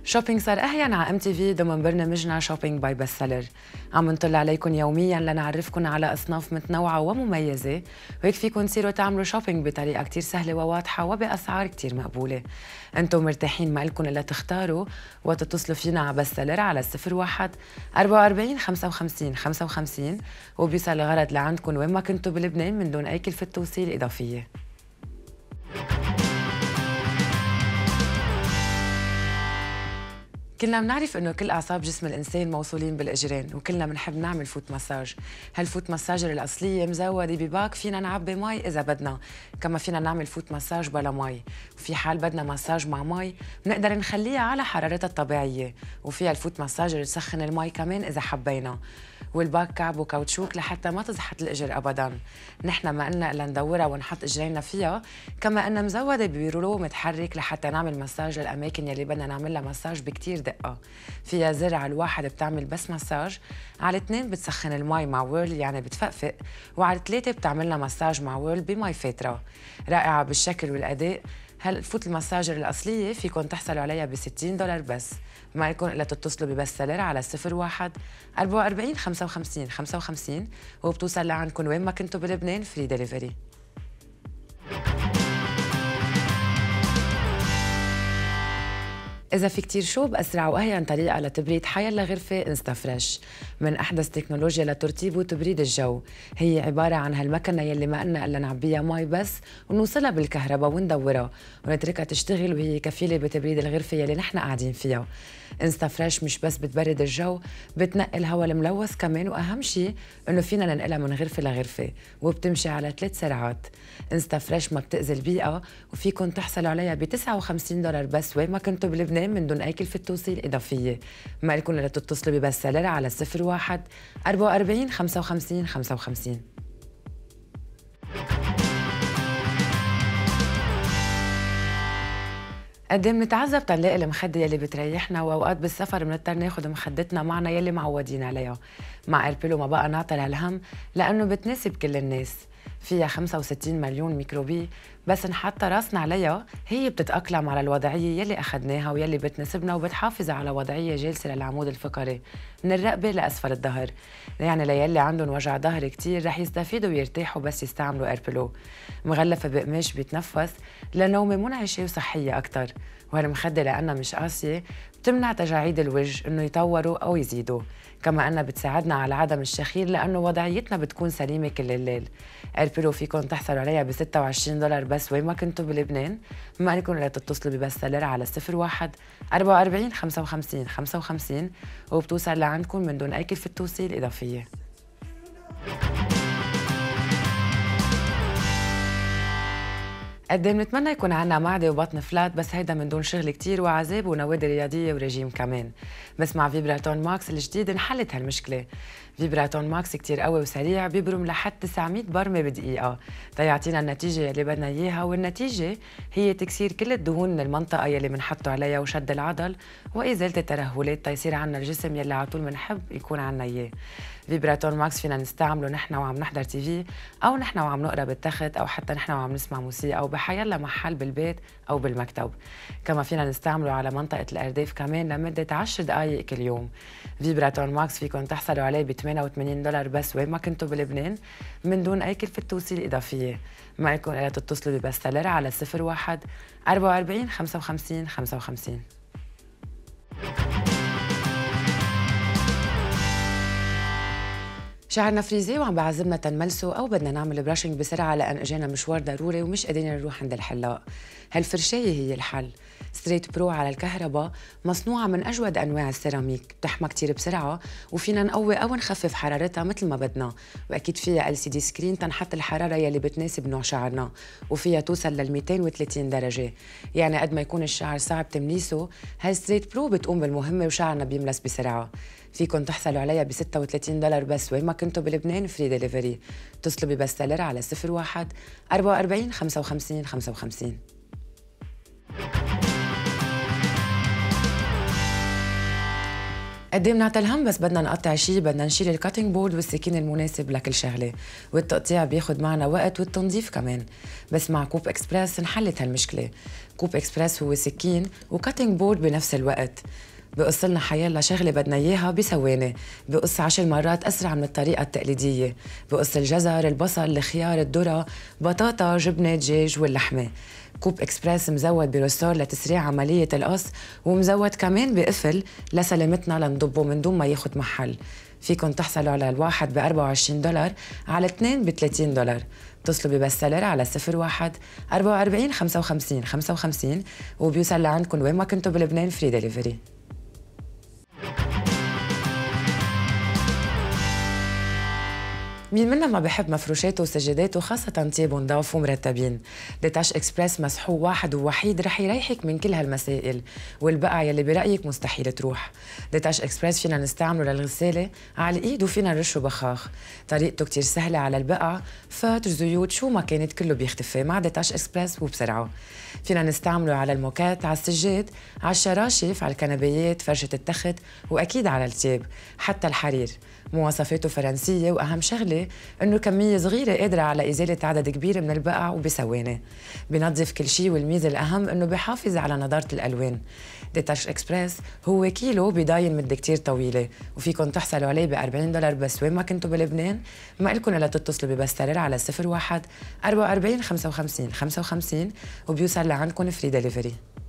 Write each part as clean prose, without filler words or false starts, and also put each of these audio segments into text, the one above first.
شوبينج صار أهين على ام تي في ضمن برنامجنا شوبينج باي بست سيلر. عم نطلع عليكم يوميا لنعرفكم على أصناف متنوعة ومميزة، وهيك فيكم تصيروا تعملوا شوبينج بطريقة كتير سهلة وواضحة وبأسعار كتير مقبولة. انتم مرتاحين ما لكم إلا تختاروا وتتصلوا فينا على بست سيلر على 01 44 55 55 وبيوصل الغرض لعندكم وين ما كنتوا بلبنان من دون أي كلفة توصيل إضافية. كلنا بنعرف انه كل اعصاب جسم الانسان موصولين بالاجرين، وكلنا بنحب نعمل فوت مساج. هالفوت مساجر الاصليه مزوده بباك فينا نعبي مي اذا بدنا، كما فينا نعمل فوت مساج بلا مي، وفي حال بدنا مساج مع مي بنقدر نخليها على حرارتها الطبيعيه، وفيها الفوت مساجر تسخن المي كمان اذا حبينا. والباك كعب وكاوتشوك لحتى ما تزحط الاجر ابدا. نحن ما قلنا الا ندورها ونحط اجرينا فيها، كما انها مزوده ببيرولو متحرك لحتى نعمل مساج للاماكن يلي بدنا نعمل لها مساج بكتير دقه. فيها زر على الواحد بتعمل بس مساج، على الاثنين بتسخن المي مع ويرل يعني بتفقفق، وعلى الثلاثه بتعمل لها مساج مع ويرل بمي فاتره. رائعه بالشكل والاداء. هالفوت المساجر الاصليه فيكم تحصلوا عليها ب $60 بس. ما لكم الا تتصلوا ببست سيلر على 01 44 55 55 وبتوصل لعندكم وين ما كنتوا بلبنان فري ديليفري. إذا في كتير شو بأسرع وأهين طريقة لتبريد حيلا غرفة انستا فريش، من أحدث تكنولوجيا لترطيب وتبريد الجو. هي عبارة عن هالمكنة يلي ما قلنا إلا نعبيها مي بس ونوصلها بالكهرباء وندورها ونتركها تشتغل، وهي كفيلة بتبريد الغرفة يلي نحن قاعدين فيها. انستا فريش مش بس بتبرد الجو، بتنقي الهواء الملوث كمان، وأهم شيء إنه فينا ننقلها من غرفة لغرفة، وبتمشي على 3 سرعات. انستا فريش ما بتأذي البيئة، وفيكم تحصلوا عليها ب $59 بس وين ما كنتوا بلبنان من دون أي كلفة توصيل إضافية. ما لكم إلا تتصلوا ببست سيلر على 01 44 55 55. قد ايه بنتعذب تنلاقي المخدة يلي بتريحنا، واوقات بالسفر بنضطر ناخد مخدتنا معنا يلي معودين عليها. مع ايربيلو ما بقى نعطل هالهم لانه بتناسب كل الناس. فيها 65 مليون ميكروبي، بس نحط راسنا عليها هي بتتأقلم على الوضعية يلي أخدناها ويلي بتناسبنا، وبتحافظ على وضعية جالسة للعمود الفقري من الرقبة لأسفل الظهر. يعني ليلي عندهم وجع ظهر كتير رح يستفيدوا ويرتاحوا بس يستعملوا ايربيلو. مغلفة بقماش بيتنفس لنومة منعشة وصحية أكتر، وهالمخدة لأنها مش قاسية بتمنع تجاعيد الوجه إنه يطوروا أو يزيدوا، كما أنها بتساعدنا على عدم الشخير لأنه وضعيتنا بتكون سليمة كل الليل. ايربيلو فيكم تحصلوا عليها ب $26 بس وين ما كنتوا بلبنان. ما لكم إلا تتصلوا ببست سيلر على 01 44 55 55 وبتوصل لعندكم من دون أي كلفة توصيل إضافية. قد ايه بنتمنى يكون عنا معدة وبطن فلات، بس هيدا من دون شغل كتير وعذاب ونوادي رياضية ورجيم كمان. بس مع فيبراتون ماكس الجديد انحلت هالمشكلة. فيبراتون ماكس كتير قوي وسريع، بيبرم لحد 900 برمة بدقيقة تيعطينا النتيجة اللي بدنا إياها، والنتيجة هي تكسير كل الدهون من المنطقة يلي بنحطه عليها وشد العضل وإزالة الترهلات تيصير عنا الجسم يلي على طول بنحب يكون عنا إياه. فيبراتون ماكس فينا نستعمله نحن وعم نحضر تي في، أو نحن وعم نقرا بالتخت، أو حتى نحن وعم نسمع موسيقى، أو بحيلا محل بالبيت أو بالمكتب. كما فينا نستعمله على منطقة الأرداف كمان لمدة 10 دقايق كل يوم. فيبراتون ماكس فيكم تحصلوا عليه ب $88 بس وين ما كنتوا بلبنان من دون أي كلفة توصيل إضافية. ما لكم إلا تتصلوا ببست سيلر على 01 44 55 55. شعرنا فريزي وعم بعذبنا تنملسه، او بدنا نعمل براشنج بسرعه لان اجانا مشوار ضروري ومش قادرين نروح عند الحلاق. هالفرشايه هي الحل. ستريت برو على الكهرباء مصنوعه من اجود انواع السيراميك، بتحمى كتير بسرعه وفينا نقوي او نخفف حرارتها مثل ما بدنا، واكيد فيها LCD سكرين تنحط الحراره يلي بتناسب نوع شعرنا، وفيها توصل لل 230 درجه. يعني قد ما يكون الشعر صعب تمليسه، هالستريت برو بتقوم بالمهمه وشعرنا بيملس بسرعه. فيكم تحصلوا عليها ب $36 بس وين ما كنتوا بلبنان فري ديليفري. اتصلوا ببست سيلر على 01 44 55 55. قد ايه بنعطي الهم بس بدنا نقطع شيء، بدنا نشيل الكاتنج بورد والسكين المناسب لكل شغله، والتقطيع بياخد معنا وقت والتنظيف كمان. بس مع كوب اكسبرس انحلت هالمشكله. كوب اكسبرس هو سكين وكاتنج بورد بنفس الوقت، بقص لنا حيالله شغله بدنا اياها بثواني، بقص 10 مرات اسرع من الطريقه التقليديه، بقص الجزر، البصل، الخيار، الذره، بطاطا، جبنه، دجاج واللحمه. كوب اكسبرس مزود برستار لتسريع عمليه القص، ومزود كمان بقفل لسلامتنا لنضبه من دون ما ياخد محل. فيكن تحصلوا على الواحد ب $24، على الاثنين ب $30. اتصلوا ببستسيلر على 01 44 55 55 وبيوصل لعندكم وين ما كنتوا بلبنان فري ديليفري. مين منا ما بحب مفروشاته وسجاداته، خاصة تيابه نضاف ومرتبين. ديتاش اكسبرس مسحوق واحد ووحيد رح يريحك من كل هالمسائل والبقع يلي برأيك مستحيل تروح. ديتاش اكسبرس فينا نستعمله للغسالة على الايد وفينا نرشه بخاخ. طريقته كتير سهلة على البقع، فاتر، زيوت، شو ما كانت كله بيختفي مع ديتاش اكسبرس وبسرعة. فينا نستعمله على الموكات، على السجاد، على الشراشف، على الكنبيات، فرشة التخت، واكيد على التياب، حتى الحرير. مواصفاته فرنسية، وأهم شغلة إنه كمية صغيرة قادرة على إزالة عدد كبير من البقع وبثواني. بنظف كل شيء، والميزة الأهم إنه بحافظ على نضارة الألوان. ديتاش إكسبرس هو كيلو بضاين مدة كتير طويلة، وفيكن تحصلوا عليه ب $40 بس وين ما كنتوا بلبنان. ما إلكن إلا تتصلوا ببستسيلر على 01 44 55 55 وبيوصل لعندكم فري ديليفري.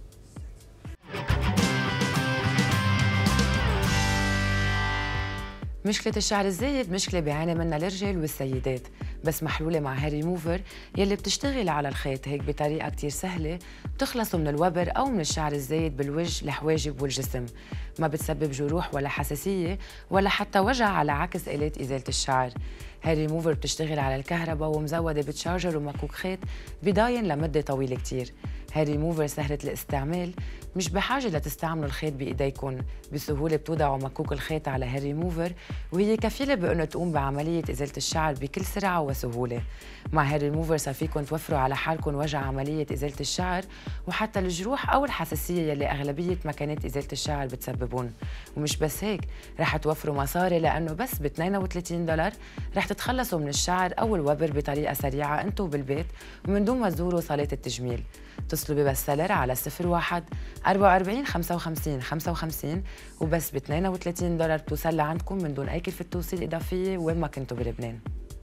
مشكلة الشعر الزايد مشكلة بيعاني منها الرجال والسيدات، بس محلولة مع هير ريموفر يلي بتشتغل على الخيط هيك بطريقة كتير سهلة، بتخلصوا من الوبر أو من الشعر الزايد بالوجه، الحواجب والجسم. ما بتسبب جروح ولا حساسية ولا حتى وجع، على عكس آلات إزالة الشعر. هير ريموفر بتشتغل على الكهرباء ومزودة بتشارجر ومكوك خيط بضاين لمدة طويلة كتير. هير ريموفر سهلة الاستعمال، مش بحاجة لتستعملوا الخيط بإيديكم، بسهولة بتوضعوا مكوك الخيط على هير ريموفر وهي كفيلة بأنه تقوم بعملية إزالة الشعر بكل سرعة وسهولة. مع هير ريموفر صار فيكم توفروا على حالكم وجع عملية إزالة الشعر وحتى الجروح أو الحساسية يلي أغلبية مكانات إزالة الشعر بتسببون. ومش بس هيك، رح توفروا مصاري لأنه بس ب $32 رح تتخلصوا من الشعر أو الوبر بطريقة سريعة أنتوا بالبيت ومن دون ما تزوروا صالات التجميل. اتصلوا ببستسيلر على 01 44 55 55 وبس ب $32 بتوصل لعندكم من دون أي كلفة توصيل إضافية وين ما كنتوا بلبنان.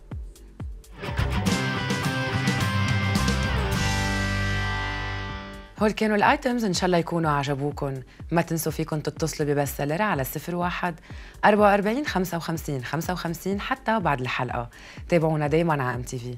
هول كانوا الايتمز، ان شاء الله يكونوا عجبوكم. ما تنسوا فيكم تتصلوا ببستسيلر على 01 44 55 55 حتى بعد الحلقة. تابعونا دايما على MTV.